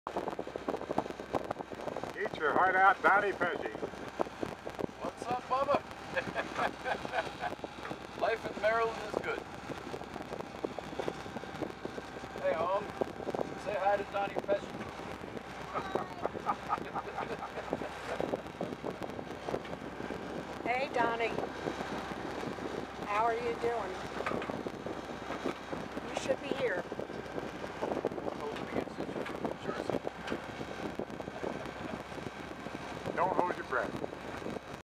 Eat your heart out, Donnie Pesci. What's up, Bubba? Life in Maryland is good. Hey, home. Say hi to Donnie Pesci. Hey, Donnie. How are you doing? You should be here.